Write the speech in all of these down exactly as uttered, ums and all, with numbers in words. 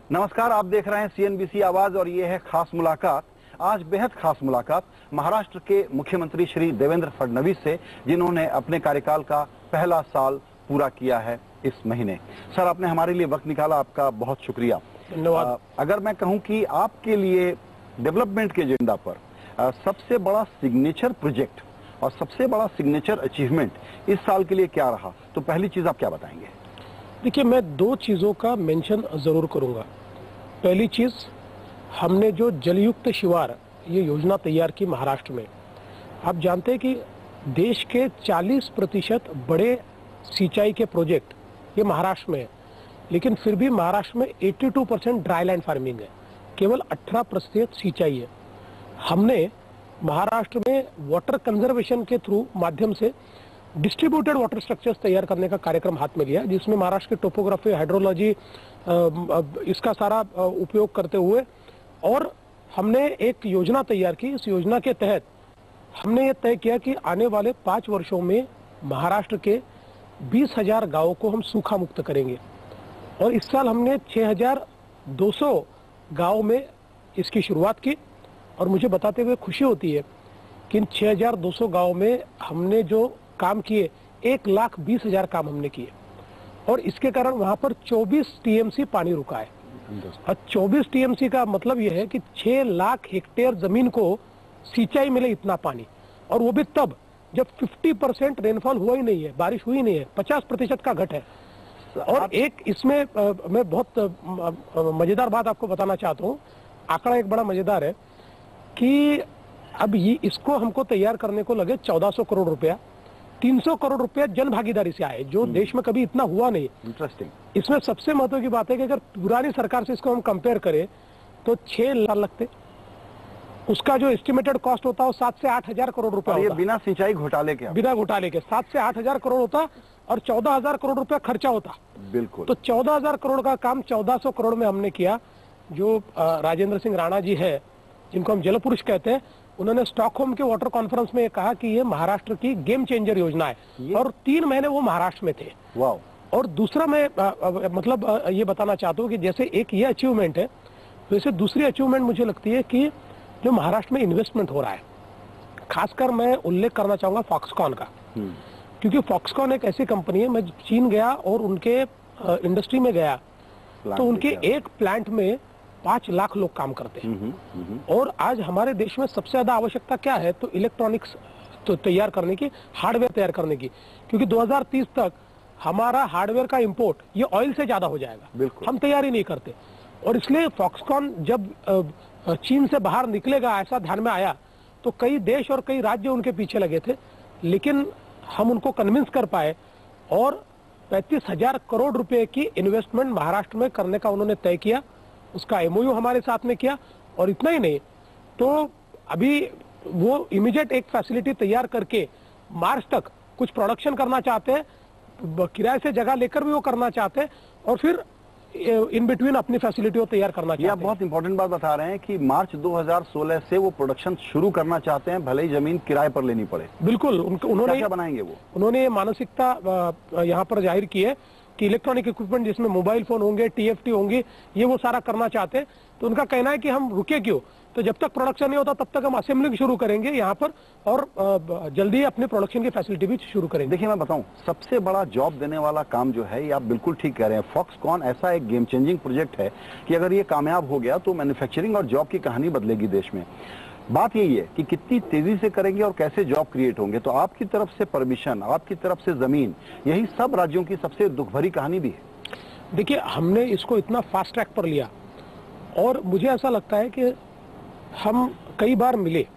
नमस्कार, आप देख रहे हैं सीएनबीसी आवाज और ये है खास मुलाकात। आज बेहद खास मुलाकात महाराष्ट्र के मुख्यमंत्री श्री देवेंद्र फडणवीस से, जिन्होंने अपने कार्यकाल का पहला साल पूरा किया है इस महीने। सर, आपने हमारे लिए वक्त निकाला, आपका बहुत शुक्रिया। धन्यवाद। अगर मैं कहूं कि आपके लिए डेवलपमेंट के एजेंडा पर आ, सबसे बड़ा सिग्नेचर प्रोजेक्ट और सबसे बड़ा सिग्नेचर अचीवमेंट इस साल के लिए क्या रहा, तो पहली चीज आप क्या बताएंगे? देखिए, मैं दो चीज़ों का मेंशन ज़रूर करूंगा। पहली चीज़, हमने जो जलयुक्त शिवार ये योजना तैयार की महाराष्ट्र में। आप जानते हैं कि देश के चालीस प्रतिशत बड़े सिंचाई के प्रोजेक्ट ये महाराष्ट्र में है, लेकिन फिर भी महाराष्ट्र में बयासी परसेंट ड्राई लैंड फार्मिंग है, केवल अठारह प्रतिशत सिंचाई है। हमने महाराष्ट्र में वाटर कंजर्वेशन के थ्रू माध्यम से डिस्ट्रीब्यूटेड वाटर स्ट्रक्चर्स तैयार करने का कार्यक्रम हाथ में लिया, जिसमें महाराष्ट्र की टोपोग्राफी, हाइड्रोलॉजी, इसका सारा उपयोग करते हुए, और हमने एक योजना तैयार की। इस योजना के तहत हमने ये तय किया कि आने वाले पाँच वर्षों में महाराष्ट्र के बीस हजार गाँवों को हम सूखा मुक्त करेंगे। और इस साल हमने छः हजार दो सौ गाँव में इसकी शुरुआत की, और मुझे बताते हुए खुशी होती है कि इन छः हजार दो सौ गाँव में हमने जो काम किए, एक लाख बीस हजार काम हमने किए, और इसके कारण वहां पर चौबीस टीएमसी पानी रुका है। और चौबीस टीएमसी का मतलब यह है कि छह लाख हेक्टेयर जमीन को सिंचाई मिले इतना पानी, और वो भी तब जब पचास परसेंट रेनफॉल हुआ ही नहीं है, बारिश हुई नहीं है, पचास प्रतिशत का घट है। और एक इसमें आ, मैं बहुत मजेदार बात आपको बताना चाहता हूँ। आंकड़ा एक बड़ा मजेदार है कि अब ये इसको हमको तैयार करने को लगे चौदह सौ करोड़ रुपया। तीन सौ करोड़ रुपया जन भागीदारी से आए, जो देश में कभी इतना हुआ नहीं। इंटरेस्टिंग। इसमें सबसे महत्व की बात है कि अगर पुरानी सरकार से इसको हम कंपेयर करें तो छह लाख लगते, उसका जो एस्टिमेटेड कॉस्ट होता है वो सात से आठ हजार करोड़ रुपया होता। बिना सिंचाई घोटाले के बिना घोटाले के सात से आठ हजार करोड़ होता, और चौदह हजार करोड़ रुपया खर्चा होता। बिल्कुल। तो चौदह हजार करोड़ का काम चौदह सौ करोड़ में हमने किया। जो राजेंद्र सिंह राणा जी है, जिनको हम जल पुरुष कहते हैं, उन्होंने स्टॉकहोम के वाटर कॉन्फ्रेंस में कहा कि ये महाराष्ट्र की गेम चेंजर योजना है, और तीन महीने वो महाराष्ट्र में थे। वाह। और दूसरा मैं आ, आ, मतलब आ, ये बताना चाहता हूँ कि जैसे एक ये अचीवमेंट है, वैसे दूसरी अचीवमेंट मुझे लगती है कि जो महाराष्ट्र में इन्वेस्टमेंट हो रहा है, खासकर मैं उल्लेख करना चाहूंगा फॉक्सकॉन का, क्योंकि फॉक्सकॉन एक ऐसी कंपनी है। मैं चीन गया और उनके इंडस्ट्री में गया, तो उनके एक प्लांट में पांच लाख लोग काम करते हैं। और आज हमारे देश में सबसे ज्यादा आवश्यकता क्या है, तो इलेक्ट्रॉनिक्स तो तैयार करने की, हार्डवेयर तैयार करने की, क्योंकि दो हज़ार तीस तक हमारा हार्डवेयर का इंपोर्ट ये ऑयल से ज्यादा हो जाएगा। हम तैयारी नहीं करते, और इसलिए फॉक्सकॉन जब चीन से बाहर निकलेगा ऐसा ध्यान में आया, तो कई देश और कई राज्य उनके पीछे लगे थे, लेकिन हम उनको कन्विंस कर पाए, और पैंतीस हजार करोड़ रुपए की इन्वेस्टमेंट महाराष्ट्र में करने का उन्होंने तय किया। उसका एमओयू हमारे साथ में किया, और इतना ही नहीं, तो अभी वो इमीडिएट एक फैसिलिटी तैयार करके मार्च तक कुछ प्रोडक्शन करना चाहते हैं, किराए से जगह लेकर भी वो करना चाहते हैं, और फिर इन बिटवीन अपनी फैसिलिटी को तैयार करना चाहते हैं। आप बहुत इंपॉर्टेंट बात बता रहे हैं कि मार्च दो हज़ार सोलह से वो प्रोडक्शन शुरू करना चाहते हैं, भले ही जमीन किराए पर लेनी पड़े। बिल्कुल। उन्होंने क्या बनाएंगे वो उन्होंने ये मानसिकता यहाँ पर जाहिर की है कि इलेक्ट्रॉनिक इक्विपमेंट जिसमें मोबाइल फोन होंगे, टीएफटी होंगी, ये वो सारा करना चाहते हैं। तो उनका कहना है कि हम रुके क्यों, तो जब तक प्रोडक्शन नहीं होता तब तक हम असेंबलिंग शुरू करेंगे यहाँ पर, और जल्दी अपने प्रोडक्शन की फैसिलिटी भी शुरू करेंगे। देखिए, मैं बताऊं, सबसे बड़ा जॉब देने वाला काम जो है, ये आप बिल्कुल ठीक कह रहे हैं, फॉक्सकॉन ऐसा एक गेम चेंजिंग प्रोजेक्ट है कि अगर ये कामयाब हो गया तो मैन्युफैक्चरिंग और जॉब की कहानी बदलेगी देश में। बात यही है कि कितनी तेजी से करेंगे और कैसे जॉब क्रिएट होंगे। तो आपकी तरफ से परमिशन, आपकी तरफ से जमीन, यही सब राज्यों की सबसे दुख भरी कहानी भी है। देखिए, हमने इसको इतना फास्ट ट्रैक पर लिया, और मुझे ऐसा लगता है कि हम कई बार मिले,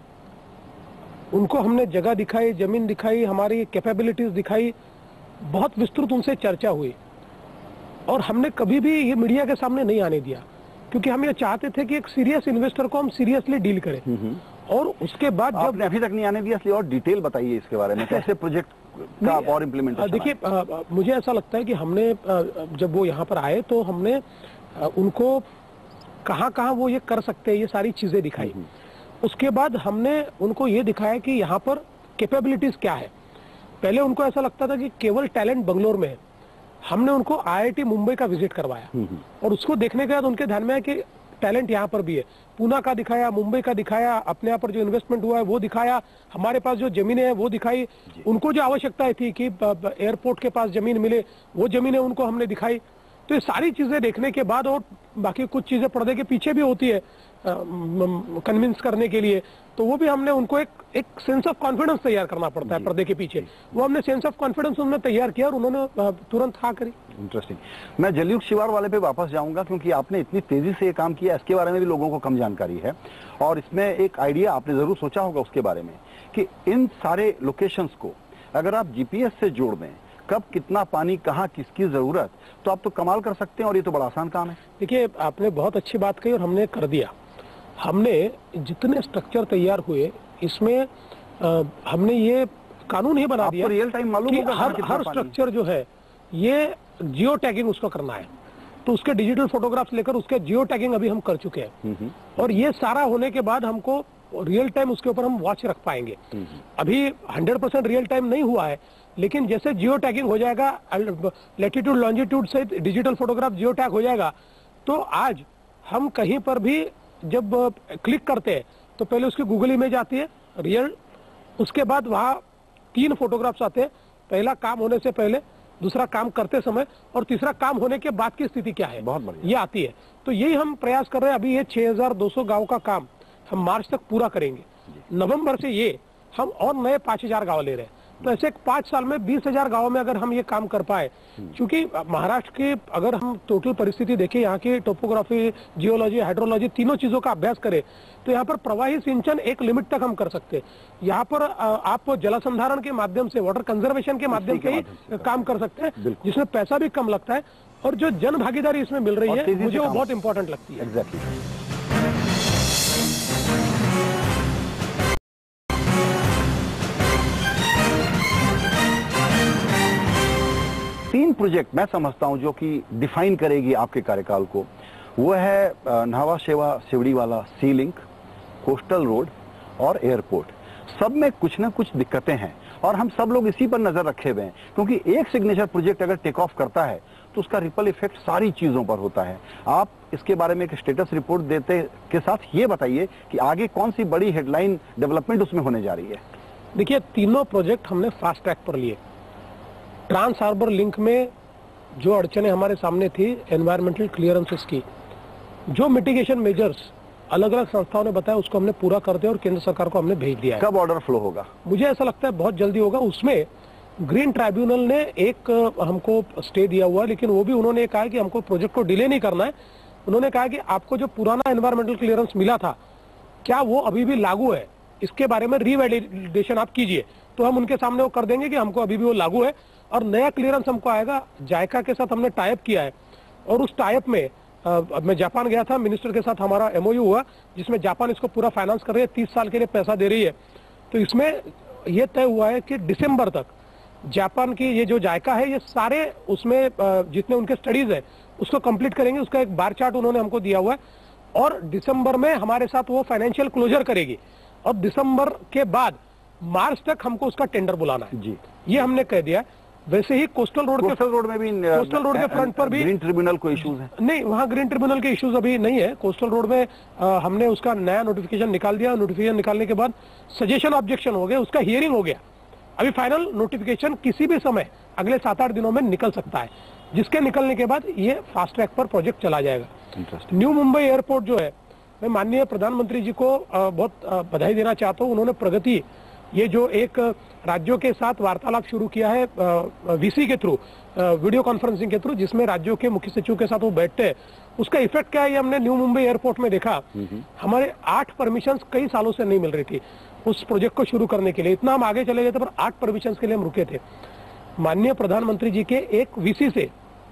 उनको हमने जगह दिखाई, जमीन दिखाई, हमारी कैपेबिलिटीज दिखाई, बहुत विस्तृत उनसे चर्चा हुई, और हमने कभी भी ये मीडिया के सामने नहीं आने दिया, क्योंकि हम ये चाहते थे कि एक सीरियस इन्वेस्टर को हम सीरियसली डील करें। और उसके बाद जब आपने अभी तक नहीं आने दिया, इसलिए और डिटेल बताइए इसके बारे में, कैसे प्रोजेक्ट का और इम्प्लीमेंटेशन। देखिए, मुझे ऐसा लगता है कि हमने जब वो यहाँ पर आए तो हमने उनको कहाँ कहाँ वो ये कर सकते हैं, ये सारी चीजें दिखाई। उसके बाद हमने उनको ये दिखाया कि यहाँ पर कैपेबिलिटीज क्या है। पहले उनको ऐसा लगता था कि केवल टैलेंट बंगलोर में है, हमने उनको आईआईटी मुंबई का विजिट करवाया और उसको देखने के बाद उनके ध्यान में आया कि टैलेंट यहाँ पर भी है। पूना का दिखाया, मुंबई का दिखाया, अपने यहाँ पर जो इन्वेस्टमेंट हुआ है वो दिखाया, हमारे पास जो जमीनें हैं वो दिखाई, उनको जो आवश्यकताएं थी कि एयरपोर्ट के पास जमीन मिले वो जमीनें उनको हमने दिखाई। तो ये सारी चीजें देखने के बाद, और बाकी कुछ चीजें पर्दे के पीछे भी होती है कन्विंस करने के लिए, तो वो भी हमने उनको एक एक सेंस ऑफ कॉन्फिडेंस तैयार करना पड़ता है पर्दे के पीछे, वो हमने सेंस ऑफ कॉन्फिडेंस उन्होंने तैयार किया और उन्होंने तुरंत हाँ करी। इंटरेस्टिंग। मैं जलयुक्त शिवार वाले पे वापस जाऊंगा क्योंकि आपने इतनी तेजी से ये काम किया, इसके बारे में भी लोगों को कम जानकारी है और इसमें एक आइडिया आपने जरूर सोचा होगा उसके बारे में कि इन सारे लोकेशंस को अगर आप जीपीएस से जोड़ दें, कब कितना पानी कहाँ किसकी जरूरत, तो आप तो कमाल कर सकते हैं और ये तो बड़ा आसान काम है। देखिए, आपने बहुत अच्छी बात कही और हमने कर दिया। हमने जितने स्ट्रक्चर तैयार हुए इसमें आ, हमने ये कानून ही बना दिया रियल टाइम मालूम कि होगा हर हर स्ट्रक्चर जो है ये जियो टैगिंग उसको करना है, तो उसके डिजिटल फोटोग्राफ्स लेकर उसके जियो टैगिंग अभी हम कर चुके हैं और ये सारा होने के बाद हमको रियल टाइम उसके ऊपर हम वॉच रख पाएंगे। अभी हंड्रेड परसेंट रियल टाइम नहीं हुआ है, लेकिन जैसे जियो टैगिंग हो जाएगा, लैटिट्यूड लॉन्जिट्यूड से डिजिटल फोटोग्राफ जियो टैग हो जाएगा, तो आज हम कहीं पर भी जब क्लिक करते हैं तो पहले उसकी गूगल इमेज आती है रियल, उसके बाद वहाँ तीन फोटोग्राफ्स आते हैं, पहला काम होने से पहले, दूसरा काम करते समय और तीसरा काम होने के बाद की स्थिति क्या है, बहुत बढ़िया, ये आती है। तो यही हम प्रयास कर रहे हैं। अभी ये छह हज़ार दो सौ गाँव का काम हम मार्च तक पूरा करेंगे, नवंबर से ये हम और नए पांच हजार गाँव ले रहे हैं, तो ऐसे पांच साल में बीस हजार गाँव में अगर हम ये काम कर पाए, क्योंकि महाराष्ट्र की अगर हम टोटल परिस्थिति देखें, यहाँ की टोपोग्राफी, जियोलॉजी, हाइड्रोलॉजी, तीनों चीजों का अभ्यास करें तो यहाँ पर प्रवाही सिंचन एक लिमिट तक हम कर सकते हैं। यहाँ पर आप जलसंधारण के माध्यम से, वाटर कंजर्वेशन के माध्यम से ही काम कर सकते हैं, जिसमें पैसा भी कम लगता है और जो जन भागीदारी इसमें मिल रही है मुझे वो बहुत इंपॉर्टेंट लगती है। एग्जैक्टली। तीन प्रोजेक्ट मैं समझता हूं जो कि डिफाइन करेगी आपके कार्यकाल को, वो है न्हावा शेवा सिवड़ी वाला सी लिंक, कोस्टल रोड और एयरपोर्ट। सब में कुछ ना कुछ दिक्कतें हैं और हम सब लोग इसी पर नजर रखे हुए हैं, क्योंकि एक सिग्नेचर प्रोजेक्ट अगर टेक ऑफ करता है तो उसका रिपल इफेक्ट सारी चीजों पर होता है। आप इसके बारे में एक स्टेटस रिपोर्ट देते के साथ ये बताइए कि आगे कौन सी बड़ी हेडलाइन डेवलपमेंट उसमें होने जा रही है। देखिए, तीनों प्रोजेक्ट हमने फास्ट ट्रैक पर लिए। ट्रांस हार्बर लिंक में जो अड़चने हमारे सामने थी एनवायरमेंटल क्लियरेंसेस की, जो मिटिगेशन मेजर्स अलग अलग संस्थाओं ने बताया उसको हमने पूरा कर दिया और केंद्र सरकार को हमने भेज दिया है। कब ऑर्डर फ्लो होगा? मुझे ऐसा लगता है बहुत जल्दी होगा। उसमें ग्रीन ट्राइब्यूनल ने एक हमको स्टे दिया हुआ है, लेकिन वो भी उन्होंने कहा कि हमको प्रोजेक्ट को डिले नहीं करना है। उन्होंने कहा कि आपको जो पुराना एनवायरमेंटल क्लियरेंस मिला था क्या वो अभी भी लागू है, इसके बारे में रीवैलिडेशन आप कीजिए। तो हम उनके सामने वो कर देंगे कि हमको अभी भी वो लागू है और नया क्लियरेंस हमको आएगा। जायका के साथ हमने टाइप किया है और उस टाइप में आ, मैं जापान गया था, मिनिस्टर के साथ हमारा एमओयू हुआ जिसमें जापान इसको पूरा फाइनेंस कर रही है, तीस साल के लिए पैसा दे रही है। तो इसमें यह तय हुआ है कि दिसंबर तक जापान की ये जो जायका है ये सारे उसमें जितने उनके स्टडीज है उसको कंप्लीट करेंगे। उसका एक बार चार्ट उन्होंने हमको दिया हुआ है और दिसंबर में हमारे साथ वो फाइनेंशियल क्लोजर करेगी और दिसंबर के बाद मार्च तक हमको उसका टेंडर बुलाना है जी, ये हमने कह दिया। वैसे ही कोस्टल रोड के रोड में भी कोस्टल रोड के फ्रंट पर भी ग्रीन ट्रिब्यूनल को इश्यूज है? नहीं, वहाँ ग्रीन ट्रिब्यूनल के इश्यूज अभी नहीं है। कोस्टल रोड में आ, हमने उसका नया नोटिफिकेशन निकाल दिया। नोटिफिकेशन निकालने के बाद सजेशन ऑब्जेक्शन हो गया, उसका हियरिंग हो गया। अभी फाइनल नोटिफिकेशन किसी भी समय अगले सात आठ दिनों में निकल सकता है, जिसके निकलने के बाद ये फास्ट ट्रैक पर प्रोजेक्ट चला जाएगा। न्यू मुंबई एयरपोर्ट जो है, मैं माननीय प्रधानमंत्री जी को बहुत बधाई देना चाहता हूँ। उन्होंने प्रगति, ये जो एक राज्यों के साथ वार्तालाप शुरू किया है वीसी के थ्रू, वीडियो कॉन्फ्रेंसिंग के थ्रू, जिसमें राज्यों के मुख्य सचिव के साथ वो बैठते हैं, उसका इफेक्ट क्या है ये हमने न्यू मुंबई एयरपोर्ट में देखा। हमारे आठ परमिशंस कई सालों से नहीं मिल रही थी उस प्रोजेक्ट को शुरू करने के लिए। इतना हम आगे चले गए थे पर आठ परमिशंस के लिए हम रुके थे। माननीय प्रधानमंत्री जी के एक वीसी से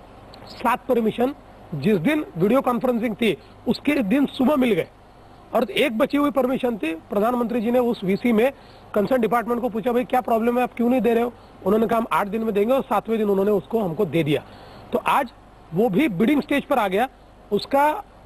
सात परमिशन जिस दिन वीडियो कॉन्फ्रेंसिंग थी उसके दिन सुबह मिल गए और एक बची हुई परमिशन थी। प्रधानमंत्री जी ने उस वीसी में कंसर्न डिपार्टमेंट को पूछा, भाई क्या प्रॉब्लम है, आप क्यों नहीं दे रहे हो? उन्होंने कहा हम आठ दिन में देंगे और सातवें दिन उन्होंने उसको हमको दे दिया। तो आज वो भी बिडिंग स्टेज पर आ गया, उसका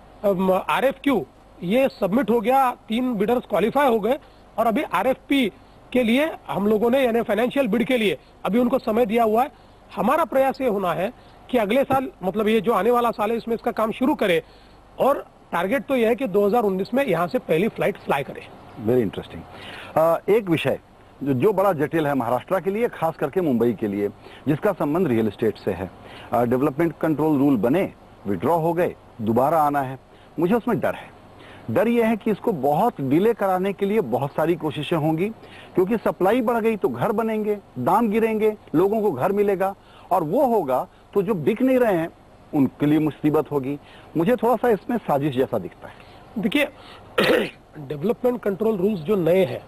आरएफक्यू ये सबमिट हो गया, तीन बिडर्स क्वालिफाई हो गए और अभी आरएफपी के लिए हम लोगों ने यानी फाइनेंशियल बिड के लिए अभी उनको समय दिया हुआ है। हमारा प्रयास ये होना है कि अगले साल, मतलब ये जो आने वाला साल है, इसमें इसका काम शुरू करें और टारगेट तो यह है कि दो हज़ार उन्नीस में यहां से पहली फ्लाइट फ्लाई करें। Very interesting. एक विषय जो, जो बड़ा जटिल है महाराष्ट्र के लिए, खास करके मुंबई के लिए, जिसका संबंध रियल एस्टेट से है। डेवलपमेंट कंट्रोल रूल बने, विड्रॉ हो गए, दोबारा आना है। मुझे उसमें डर है। डर यह है कि इसको बहुत डिले कराने के लिए बहुत सारी कोशिशें होंगी, क्योंकि सप्लाई बढ़ गई तो घर बनेंगे, दाम गिरेंगे, लोगों को घर मिलेगा, और वो होगा तो जो बिक नहीं रहे हैं उनके लिए मुसीबत होगी। मुझे थोड़ा सा इसमें साजिश जैसा दिखता है। देखिए, डेवलपमेंट कंट्रोल रूल्स जो नए हैं,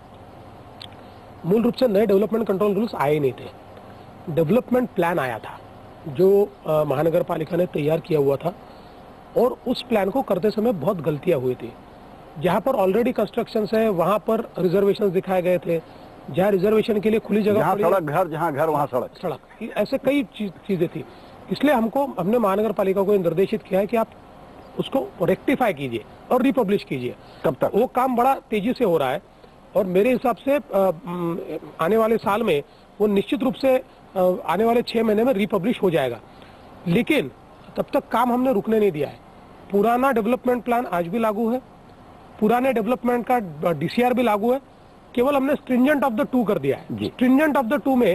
मूल रूप से नए डेवलपमेंट कंट्रोल रूल्स आए नहीं थे। डेवलपमेंट प्लान आया था जो महानगर पालिका ने तैयार किया हुआ था, और उस प्लान को करते समय बहुत गलतियां हुई थी। जहां पर ऑलरेडी कंस्ट्रक्शन है वहां पर रिजर्वेशन दिखाए गए थे, जहां रिजर्वेशन के लिए खुली जगह, जहां सड़क घर, जहां घर वहां सड़क सड़क ऐसे कई चीजें थी। इसलिए हमको हमने महानगर पालिका को निर्देशित किया है कि आप उसको रेक्टिफाई कीजिए और रिपब्लिश कीजिए। कब तक? वो काम बड़ा तेजी से हो रहा है, और मेरे हिसाब से आने वाले साल में वो निश्चित रूप से आने वाले छह महीने में रिपब्लिश हो जाएगा। लेकिन तब तक काम हमने रुकने नहीं दिया है। पुराना डेवलपमेंट प्लान आज भी लागू है, पुराने डेवलपमेंट का डीसीआर भी लागू है, केवल हमने स्ट्रिंजेंट ऑफ द टू कर दिया है। स्ट्रिंजेंट ऑफ द टू में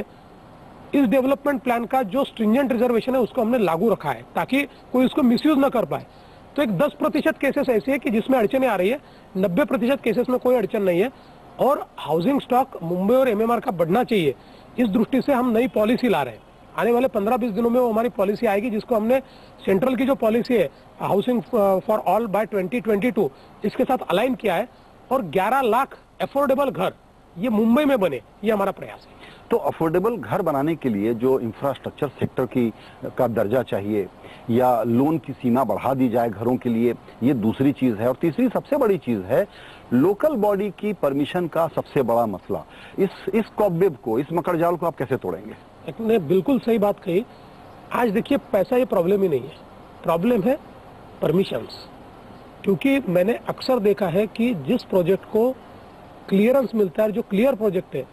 इस डेवलपमेंट प्लान का जो स्ट्रिंजेंट रिजर्वेशन है उसको हमने लागू रखा है, ताकि कोई उसको मिसयूज ना कर पाए। तो एक दस प्रतिशत केसेस ऐसे है कि जिसमें अड़चने आ रही है, नब्बे प्रतिशत केसेस में कोई अड़चन नहीं है। और हाउसिंग स्टॉक मुंबई और एमएमआर का बढ़ना चाहिए, इस दृष्टि से हम नई पॉलिसी ला रहे हैं। आने वाले पंद्रह बीस दिनों में वो हमारी पॉलिसी आएगी, जिसको हमने सेंट्रल की जो पॉलिसी है housing for all by twenty twenty two, इसके साथ अलाइन किया है, और ग्यारह लाख अफोर्डेबल घर ये मुंबई में बने, ये हमारा प्रयास है। तो अफोर्डेबल घर बनाने के लिए जो इंफ्रास्ट्रक्चर सेक्टर की का दर्जा चाहिए, या लोन की सीमा बढ़ा दी जाए घरों के लिए, ये दूसरी चीज है। और तीसरी सबसे बड़ी चीज है लोकल बॉडी की परमिशन का सबसे बड़ा मसला। इस इस कॉबवेब को, इस मकड़जाल को आप कैसे तोड़ेंगे? ने बिल्कुल सही बात कही। आज देखिए, पैसा ये प्रॉब्लम ही नहीं है, प्रॉब्लम है परमिशंस। क्योंकि मैंने अक्सर देखा है कि जिस प्रोजेक्ट को क्लियरेंस मिलता है, जो क्लियर प्रोजेक्ट है,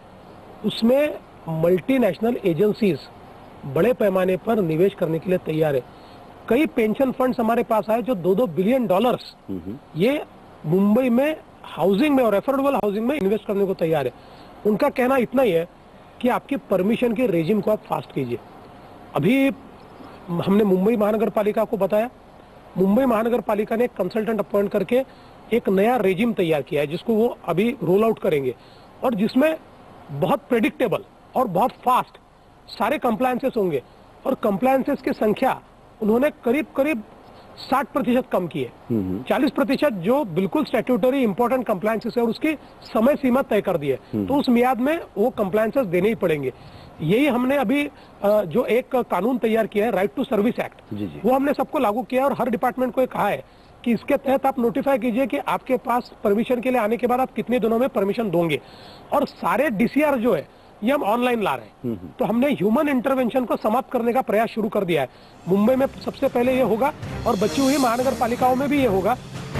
उसमें मल्टीनेशनल एजेंसीज बड़े पैमाने पर निवेश करने के लिए तैयार है। कई पेंशन फंड्स हमारे पास आए जो दो दो बिलियन डॉलर्स ये मुंबई में हाउसिंग में और अफोर्डेबल हाउसिंग में इन्वेस्ट करने को तैयार है। उनका कहना इतना ही है कि आपकी परमिशन के रेजिम को आप फास्ट कीजिए। अभी हमने मुंबई महानगर पालिका को बताया, मुंबई महानगर पालिका ने एक कंसल्टेंट अपॉइंट करके एक नया रेजिम तैयार किया है, जिसको वो अभी रोल आउट करेंगे, और जिसमें बहुत प्रेडिक्टेबल और बहुत फास्ट सारे कंप्लायंसेस होंगे। और कंप्लायंसेस की संख्या उन्होंने करीब करीब साठ प्रतिशत कम की है। चालीस प्रतिशत जो बिल्कुल स्टैट्यूटरी इंपॉर्टेंट कंप्लायंसेस है, और उसकी समय सीमा तय कर दी है, तो उस मियाद में वो कंप्लायंसेस देने ही पड़ेंगे। यही हमने अभी जो एक कानून तैयार किया है, राइट टू सर्विस एक्ट, वो हमने सबको लागू किया, और हर डिपार्टमेंट को कहा है कि इसके तहत आप नोटिफाई कीजिए कि आपके पास परमिशन के लिए आने के बाद आप कितने दिनों में परमिशन दोगे। और सारे डीसीआर जो है ये हम ऑनलाइन ला रहे हैं। तो हमने ह्यूमन इंटरवेंशन को समाप्त करने का प्रयास शुरू कर दिया है। मुंबई में सबसे पहले ये होगा, और बची हुई महानगर पालिकाओं में भी ये होगा।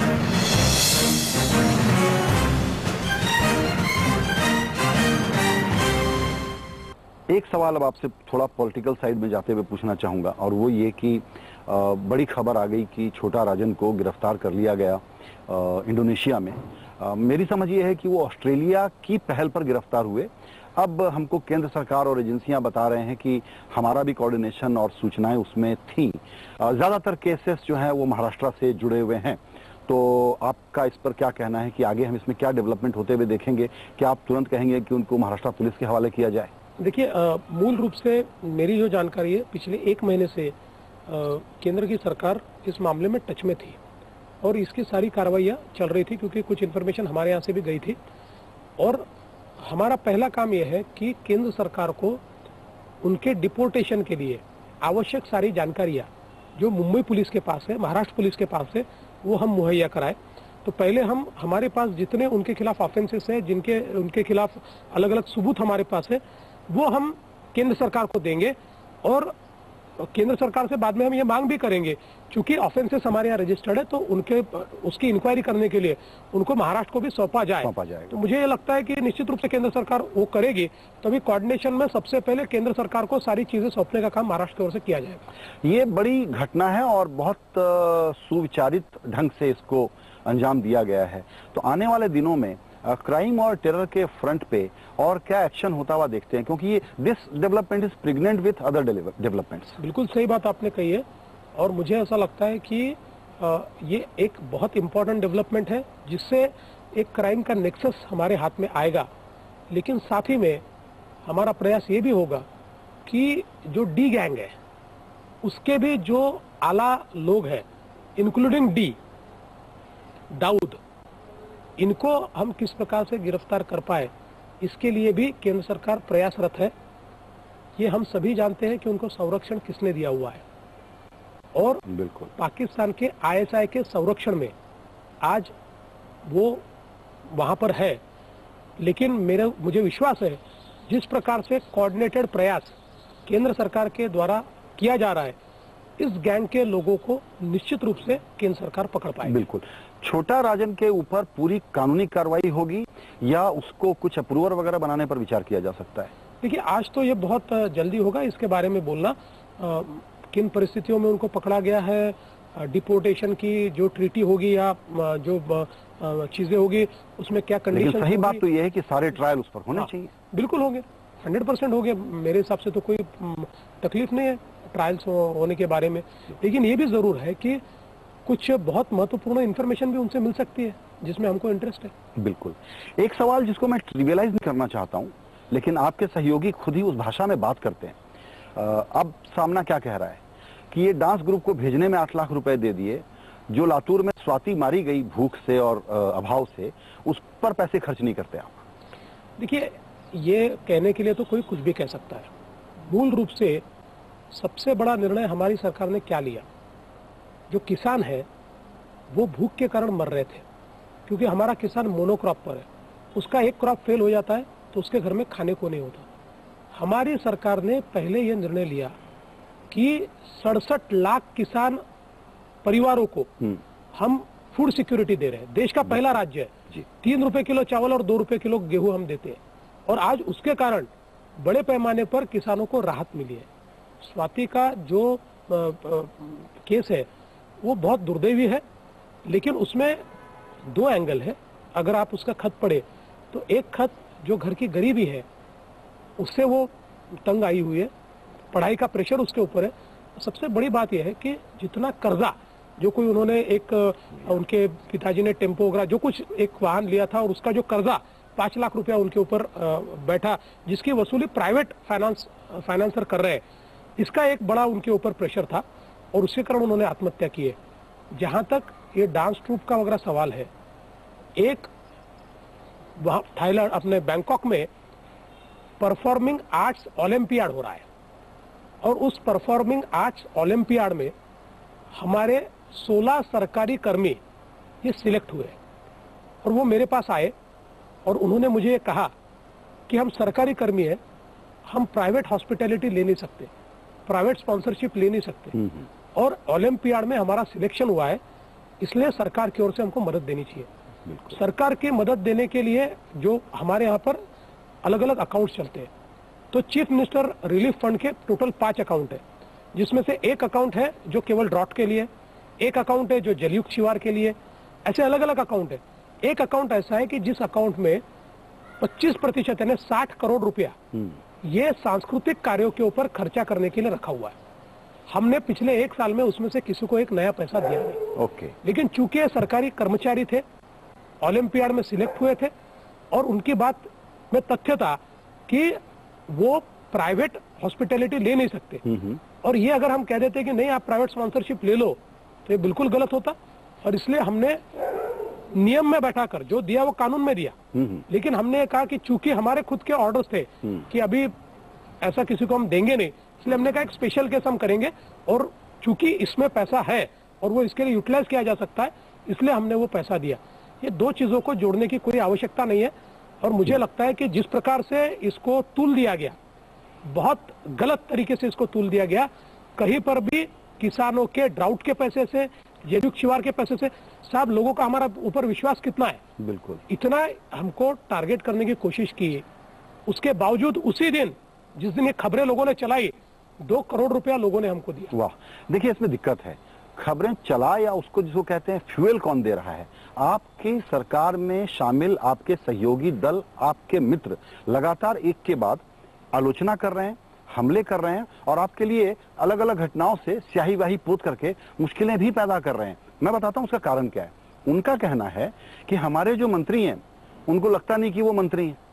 एक सवाल अब आपसे थोड़ा पॉलिटिकल साइड में जाते हुए पूछना चाहूंगा, और वो ये कि बड़ी खबर आ गई कि छोटा राजन को गिरफ्तार कर लिया गया इंडोनेशिया में। आ, मेरी समझ ये है कि वो ऑस्ट्रेलिया की पहल पर गिरफ्तार हुए। अब हमको केंद्र सरकार और एजेंसियां बता रहे हैं कि हमारा भी कोऑर्डिनेशन और सूचनाएं उसमें थी। ज्यादातर केसेस जो हैं वो महाराष्ट्र से जुड़े हुए हैं। तो आपका इस पर क्या कहना है कि आगे हम इसमें क्या डेवलपमेंट होते हुए देखेंगे? क्या आप तुरंत कहेंगे कि उनको महाराष्ट्र पुलिस के हवाले किया जाए? देखिए, मूल रूप से मेरी जो जानकारी है, पिछले एक महीने से आ, केंद्र की सरकार इस मामले में टच में थी, और इसकी सारी कार्रवाइयाँ चल रही थी, क्योंकि कुछ इन्फॉर्मेशन हमारे यहाँ से भी गई थी। और हमारा पहला काम यह है कि केंद्र सरकार को उनके डिपोर्टेशन के लिए आवश्यक सारी जानकारियाँ जो मुंबई पुलिस के पास है, महाराष्ट्र पुलिस के पास है, वो हम मुहैया कराएं। तो पहले हम हमारे पास जितने उनके खिलाफ ऑफेंसेस है, जिनके उनके खिलाफ अलग अलग सबूत हमारे पास है, वो हम केंद्र सरकार को देंगे। और केंद्र सरकार से बाद में हम ये मांग भी करेंगे, क्योंकि ऑफेंसेस हमारे यहाँ रजिस्टर्ड है, तो उनके उसकी इंक्वायरी करने के लिए उनको महाराष्ट्र को भी सौंपा जाए। सौंपा जाएगा। तो मुझे ये लगता है कि निश्चित रूप से केंद्र सरकार वो करेगी, तभी कोऑर्डिनेशन में सबसे पहले केंद्र सरकार को सारी चीजें सौंपने का काम महाराष्ट्र की ओर से किया जाएगा। ये बड़ी घटना है और बहुत सुविचारित ढंग से इसको अंजाम दिया गया है। तो आने वाले दिनों में क्राइम और टेरर के फ्रंट पे और क्या एक्शन होता हुआ देखते हैं, क्योंकि ये this development is pregnant with other developments. बिल्कुल सही बात आपने कही है, और मुझे ऐसा लगता है कि ये एक बहुत इंपॉर्टेंट डेवलपमेंट है, जिससे एक क्राइम का नेक्सस हमारे हाथ में आएगा। लेकिन साथ ही में हमारा प्रयास ये भी होगा कि जो डी गैंग है उसके भी जो आला लोग हैं, इंक्लूडिंग डी दाऊद, इनको हम किस प्रकार से गिरफ्तार कर पाए, इसके लिए भी केंद्र सरकार प्रयासरत है। ये हम सभी जानते हैं कि उनको संरक्षण किसने दिया हुआ है, और बिल्कुल पाकिस्तान के आईएसआई के संरक्षण में आज वो वहां पर है। लेकिन मेरा मुझे विश्वास है, जिस प्रकार से कोऑर्डिनेटेड प्रयास केंद्र सरकार के द्वारा किया जा रहा है, इस गैंग के लोगों को निश्चित रूप से केंद्र सरकार पकड़ पाएगी। बिल्कुल। छोटा राजन के ऊपर पूरी कानूनी कार्रवाई होगी या उसको कुछ अप्रूवर वगैरह बनाने पर विचार किया जा सकता है? देखिए, आज तो ये बहुत जल्दी होगा इसके बारे में बोलना, आ, किन परिस्थितियों में उनको पकड़ा गया है, डिपोर्टेशन की जो ट्रीटी होगी या जो चीजें होगी उसमें क्या कंडीशन। सही बात तो ये है कि सारे ट्रायल उस पर होने चाहिए। बिल्कुल होंगे, हंड्रेड परसेंट होंगे। मेरे हिसाब से तो कोई तकलीफ नहीं है ट्रायल्स होने के बारे में। लेकिन ये भी जरूर है कि कुछ बहुत महत्वपूर्ण इंफॉर्मेशन भी उनसे मिल सकती है जिसमें हमको इंटरेस्ट है। बिल्कुल। एक सवाल जिसको मैं ट्रिवियलाइज नहीं करना चाहता हूं, लेकिन आपके सहयोगी खुद ही उस भाषा में बात करते हैं। अब सामना क्या कह रहा है कि ये डांस ग्रुप को भेजने में आठ लाख रुपए दे दिए, जो लातूर में स्वाति मारी गई भूख से और अभाव से, उस पर पैसे खर्च नहीं करते आप। देखिए, ये कहने के लिए तो कोई कुछ भी कह सकता है। मूल रूप से सबसे बड़ा निर्णय हमारी सरकार ने क्या लिया, जो किसान है वो भूख के कारण मर रहे थे, क्योंकि हमारा किसान मोनोक्रॉप पर है, उसका एक क्रॉप फेल हो जाता है तो उसके घर में खाने को नहीं होता। हमारी सरकार ने पहले ये निर्णय लिया कि सड़सठ लाख किसान परिवारों को हम फूड सिक्योरिटी दे रहे हैं। देश का पहला राज्य है, तीन रुपए किलो चावल और दो रुपए किलो गेहूं हम देते हैं, और आज उसके कारण बड़े पैमाने पर किसानों को राहत मिली है। स्वाति का जो आ, आ, केस है वो बहुत दुर्दैवी है, लेकिन उसमें दो एंगल है। अगर आप उसका खत पढ़े तो एक खत जो घर की गरीबी है उससे वो तंग आई हुई है, पढ़ाई का प्रेशर उसके ऊपर है। सबसे बड़ी बात यह है कि जितना कर्जा जो कोई उन्होंने एक उनके पिताजी ने टेम्पो वगैरह जो कुछ एक वाहन लिया था और उसका जो कर्जा पांच लाख रुपया उनके ऊपर बैठा, जिसकी वसूली प्राइवेट फाइनेंस फाइनेंसर कर रहे हैं, इसका एक बड़ा उनके ऊपर प्रेशर था और उसके कारण उन्होंने आत्महत्या की है। जहां तक ये डांस ट्रूप का वगैरह सवाल है, एक वहां थाईलैंड अपने बैंकॉक में परफॉर्मिंग आर्ट्स ओलंपियाड हो रहा है, और उस परफॉर्मिंग आर्ट्स ओलंपियाड में हमारे सोलह सरकारी कर्मी ये सिलेक्ट हुए, और वो मेरे पास आए और उन्होंने मुझे ये कहा कि हम सरकारी कर्मी हैं, हम प्राइवेट हॉस्पिटैलिटी ले नहीं सकते, प्राइवेट स्पॉन्सरशिप ले नहीं सकते, और ओलंपियाड में हमारा सिलेक्शन हुआ है, इसलिए सरकार की ओर से हमको मदद देनी चाहिए। सरकार की मदद देने के लिए जो हमारे यहाँ पर अलग अलग अकाउंट चलते हैं, तो चीफ मिनिस्टर रिलीफ फंड के टोटल पांच अकाउंट है, जिसमें से एक अकाउंट है जो केवल ड्रॉट के लिए, एक अकाउंट है जो जलयुक्त शिवार के लिए, ऐसे अलग अलग अकाउंट है। एक अकाउंट ऐसा है कि जिस अकाउंट में पच्चीस प्रतिशत यानी साठ करोड़ रुपया ये सांस्कृतिक कार्यों के ऊपर खर्चा करने के लिए रखा हुआ है। हमने पिछले एक साल में उसमें से किसी को एक नया पैसा दिया नहीं। ओके। लेकिन चूंकि सरकारी कर्मचारी थे, ओलंपियाड में सिलेक्ट हुए थे, और उनकी बात में तथ्य था कि वो प्राइवेट हॉस्पिटैलिटी ले नहीं सकते, और ये अगर हम कह देते कि नहीं आप प्राइवेट स्पॉन्सरशिप ले लो तो ये बिल्कुल गलत होता, और इसलिए हमने नियम में बैठाकर जो दिया वो कानून में दिया। लेकिन हमने कहा कि चूंकि हमारे खुद के ऑर्डर्स थे कि अभी ऐसा किसी को हम देंगे नहीं, इसलिए हमने कहा एक स्पेशल केस हम करेंगे, और चूंकि इसमें पैसा है और वो इसके लिए यूटिलाइज किया जा सकता है, इसलिए हमने वो पैसा दिया। ये दो चीजों को जोड़ने की कोई आवश्यकता नहीं है, और मुझे लगता है कि जिस प्रकार से इसको तूल दिया गया, बहुत गलत तरीके से इसको तूल दिया गया, कहीं पर भी किसानों के ड्राउट के पैसे से, जलयुक्त शिवार के पैसे से, साहब लोगों का हमारा ऊपर विश्वास कितना है? बिल्कुल। इतना हमको टारगेट करने की कोशिश की, उसके बावजूद उसी दिन जिस दिन ये खबरें लोगों ने चलाई, दो करोड़ रुपया लोगों ने हमको दिया। वाह, देखिए इसमें दिक्कत है, खबरें चला या उसको जिसको कहते हैं फ्यूल कौन दे रहा है? आपकी सरकार में शामिल आपके सहयोगी दल, आपके मित्र लगातार एक के बाद आलोचना कर रहे हैं, हमले कर रहे हैं और आपके लिए अलग अलग घटनाओं से स्याही बाही पोत करके मुश्किलें भी पैदा कर रहे हैं। मैं बताता हूं उसका कारण क्या है। उनका कहना है कि हमारे जो मंत्री हैं उनको लगता नहीं कि वो मंत्री हैं।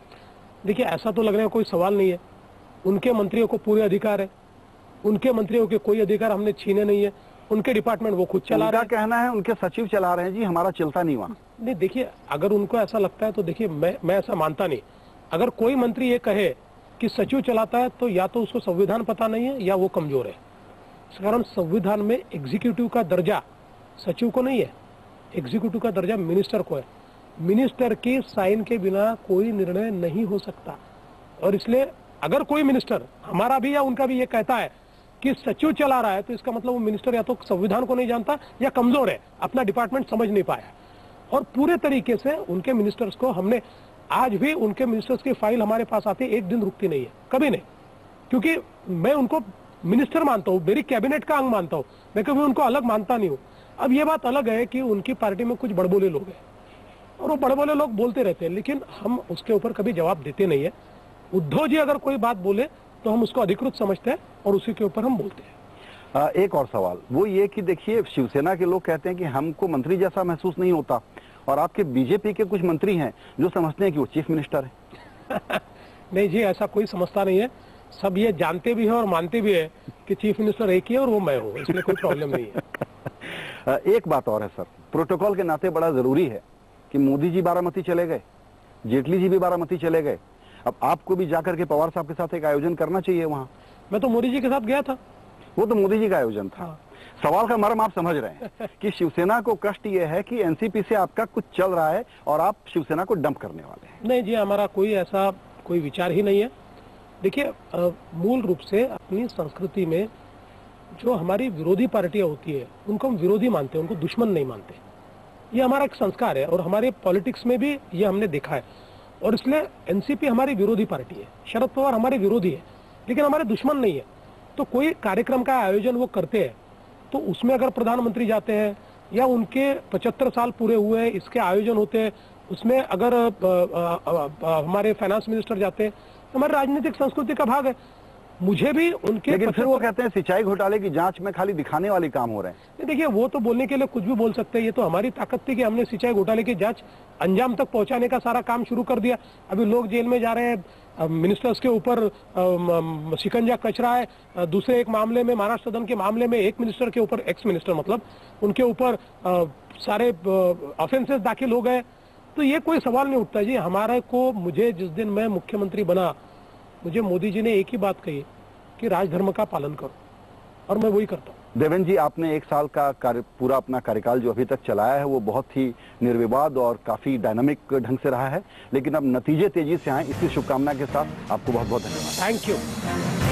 देखिए, ऐसा तो लगने का कोई सवाल नहीं है, उनके मंत्रियों को पूरे अधिकार है, उनके मंत्रियों के कोई अधिकार हमने छीने नहीं है, उनके डिपार्टमेंट वो खुद चला रहे हैं। कहना है उनके सचिव चला रहे हैं जी, हमारा चलता नहीं वहां। नहीं, देखिए अगर उनको ऐसा लगता है तो देखिए मैं मैं ऐसा मानता नहीं। अगर कोई मंत्री ये कहे कि सचिव चलाता है तो या तो उसको संविधान पता नहीं है या वो कमजोर है। इस कारण संविधान में एग्जीक्यूटिव का दर्जा सचिव को नहीं है, एग्जीक्यूटिव का दर्जा मिनिस्टर को है। मिनिस्टर के साइन के बिना कोई निर्णय नहीं हो सकता। और इसलिए अगर कोई मिनिस्टर, हमारा भी या उनका भी, ये कहता है कि सचिव चला रहा है तो इसका मतलब वो मिनिस्टर या तो संविधान को नहीं जानता या कमजोर है, अपना डिपार्टमेंट समझ नहीं पाया। और पूरे तरीके से उनके मिनिस्टर्स को हमने, आज भी उनके मिनिस्टर्स की फाइल हमारे पास आती है, एक दिन रुकती नहीं है, कभी नहीं, क्योंकि मैं उनको मिनिस्टर मानता हूँ, मेरी कैबिनेट का अंग मानता हूँ, मैं कभी उनको अलग मानता नहीं हूँ। अब ये बात अलग है कि उनकी पार्टी में कुछ बड़बोले लोग हैं और वो बड़बोले लोग बोलते रहते हैं, लेकिन हम उसके ऊपर कभी जवाब देते नहीं है। उद्धव जी अगर कोई बात बोले तो हम उसको अधिकृत समझते हैं और उसी के ऊपर हम बोलते हैं। आ, एक और सवाल वो ये कि देखिए, शिवसेना के लोग कहते हैं कि हमको मंत्री जैसा महसूस नहीं होता, और आपके बीजेपी के कुछ मंत्री हैं जो समझते हैं कि वो चीफ मिनिस्टर है। नहीं जी, ऐसा कोई समझता नहीं है, सब ये जानते भी है और मानते भी है कि चीफ मिनिस्टर एक ही है और वो मैं हूँ, इसमें कोई प्रॉब्लम नहीं है। एक बात और है सर, प्रोटोकॉल के नाते बड़ा जरूरी है कि मोदी जी बारामती चले गए, जेटली जी भी बारामती चले गए, अब आपको भी जाकर के पवार साहब के साथ एक आयोजन करना चाहिए वहां। मैं तो मोदी जी के साथ गया था। वो तो मोदी जी का आयोजन था। हाँ। सवाल का मर्म आप समझ रहे हैं कि शिवसेना को कष्ट ये है कि एनसीपी से आपका कुछ चल रहा है और आप शिवसेना को डंप करने वाले हैं। नहीं जी, हमारा कोई ऐसा कोई विचार ही नहीं है। देखिए, मूल रूप से अपनी संस्कृति में जो हमारी विरोधी पार्टियां होती है उनको हम विरोधी मानते हैं, उनको दुश्मन नहीं मानते। ये हमारा एक संस्कार है और हमारे पॉलिटिक्स में भी ये हमने देखा है। और इसलिए एनसीपी हमारी विरोधी पार्टी है, शरद पवार हमारे विरोधी है, लेकिन हमारे दुश्मन नहीं है। तो कोई कार्यक्रम का आयोजन वो करते हैं तो उसमें अगर प्रधानमंत्री जाते हैं या उनके पचहत्तर साल पूरे हुए हैं इसके आयोजन होते हैं, उसमें अगर आ, आ, आ, हमारे फाइनेंस मिनिस्टर जाते हैं, हमारी राजनीतिक संस्कृति का भाग है। मुझे भी उनके, लेकिन फिर वो कहते हैं सिंचाई घोटाले की जांच में खाली दिखाने वाले काम हो रहे हैं। देखिए, वो तो बोलने के लिए कुछ भी बोल सकते हैं। ये तो हमारी ताकत थी कि हमने सिंचाई घोटाले की जांच अंजाम तक पहुंचाने का सारा काम शुरू कर दिया। अभी लोग जेल में जा रहे हैं, मिनिस्टर्स के ऊपर शिकंजा कच रहा है। दूसरे एक मामले में, महाराष्ट्र सदन के मामले में, एक मिनिस्टर के ऊपर, एक्स मिनिस्टर मतलब, उनके ऊपर सारे ऑफेंसेस दाखिल हो गए। तो ये कोई सवाल नहीं उठता जी। हमारे को, मुझे जिस दिन मैं मुख्यमंत्री बना, मुझे मोदी जी ने एक ही बात कही कि राजधर्म का पालन करो, और मैं वही करता हूँ। देवेंद्र जी, आपने एक साल का कार्य, पूरा अपना कार्यकाल जो अभी तक चलाया है वो बहुत ही निर्विवाद और काफी डायनामिक ढंग से रहा है, लेकिन अब नतीजे तेजी से आए, इसी शुभकामना के साथ आपको बहुत बहुत धन्यवाद। Thank you.